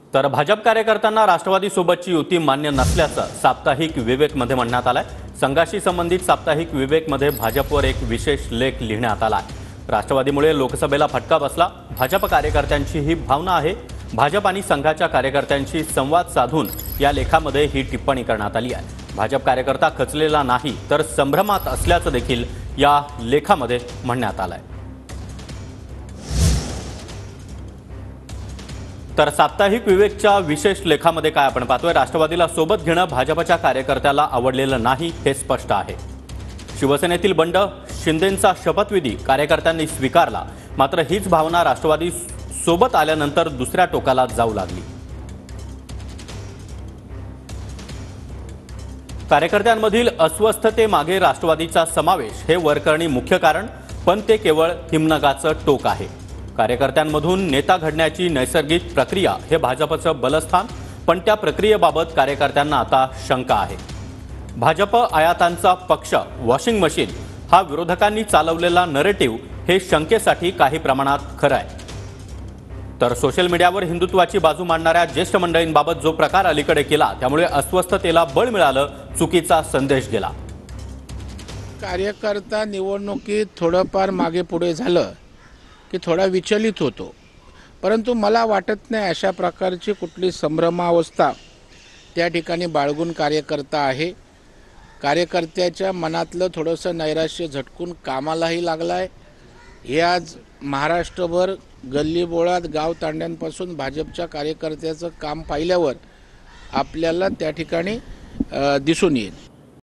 तर भाजप कार्यकर्त्यांना राष्ट्रवादी सोबतची युती मान्य नसल्याचं साप्ताहिक विवेकमध्ये म्हणण्यात आलंय। संघाशी संबंधित साप्ताहिक विवेकमध्ये भाजपवर एक विशेष लेख लिहिण्यात आला आहे। राष्ट्रवादीमुळे लोकसभेला फटका बसला। भाजप कार्यकर्त्यांची ही भावना आहे। भाजप आणि संघाच्या कार्यकर्त्यांशी संवाद साधून या लेखामध्ये ही टिप्पणी करण्यात आली आहे। भाजप कार्यकर्ता खचलेला नाही तर संभ्रमात असल्याचं देखील या लेखामध्ये म्हणण्यात आलंय। तर साप्ताहिक विवेकच्या विशेष लेखामध्ये काय आपण पाहतोय, राष्ट्रवादीला सोबत घेणं भाजपच्या कार्यकर्त्याला आवडलेलं नाही हे स्पष्ट आहे। शिवसेनेतील बंड, शिंदेंचा शपथविधी कार्यकर्त्यांनी स्वीकारला, मात्र हीच भावना राष्ट्रवादी सोबत आल्यानंतर दुसऱ्या टोकाला जाऊ लागली। कार्यकर्त्यांमधील अस्वस्थतेमागे राष्ट्रवादीचा समावेश हे वरकरणी मुख्य कारण, पण ते केवळ हिमनगाचं टोक आहे। कार्यकर्त्यांमधून नेता घडण्याची नैसर्गिक प्रक्रिया हे भाजपचं बलस्थान, पण त्या प्रक्रियेबाबत कार्यकर्त्यांना आता शंका आहे। भाजप आयातांचा पक्ष, वॉशिंग मशीन हा विरोधकांनी चालवलेला नरेटिव्ह हे शंकेसाठी काही प्रमाणात खरं आहे। तर सोशल मीडियावर हिंदुत्वाची बाजू मांडणाऱ्या ज्येष्ठ मंडळींबाबत जो प्रकार अलीकडे केला त्यामुळे अस्वस्थतेला बळ मिळालं, चुकीचा संदेश गेला। कार्यकर्ता निवडणुकीत थोडंफार मागे पुढे झालं की थोडा विचलित होतो, परंतु मला वाटत नाही अशा प्रकारची कुठली संभ्रमावस्था त्या ठिकाणी बाळगून कार्यकर्ता आहे। कार्यकर्त्याच्या मनातलं थोडंसं नैराश्य झटकून कामालाही लागलं आहे। हे आज महाराष्ट्रभर गल्लीबोळात गाव तांड्यांपासून भाजपच्या कार्यकर्त्याचं काम पाहिल्यावर आपल्याला त्या ठिकाणी दिसून येईल।